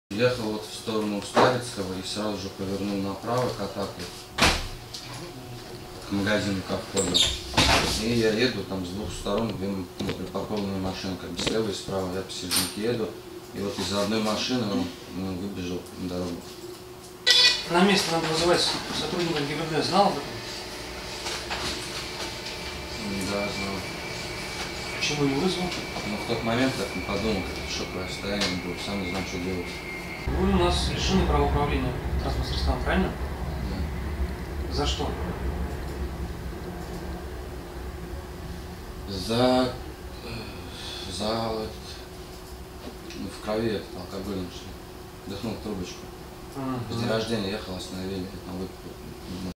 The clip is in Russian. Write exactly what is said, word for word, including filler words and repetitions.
Ехал вот в сторону Старицкого и сразу же повернул направо к атаке, к магазину, как входил. И я еду там с двух сторон, две припаркованные машины, как бы слева и справа, я по серединке еду. И вот из-за одной машины он ну, выбежал на дорогу. На место надо вызывать сотрудника ГИБДД. Знал об этом? Да, знал. Почему не вызвал? Но в тот момент я не подумал, как это шоковое состояние было, сам не знаю, что делать. Вы у нас лишены права управления транспортным средством, правильно? Да. За что? За... За... Ну, в крови этот алкоголь нашли. Вдохнул трубочку. Mm-hmm. С дня рождения ехал, остановили, там выпил.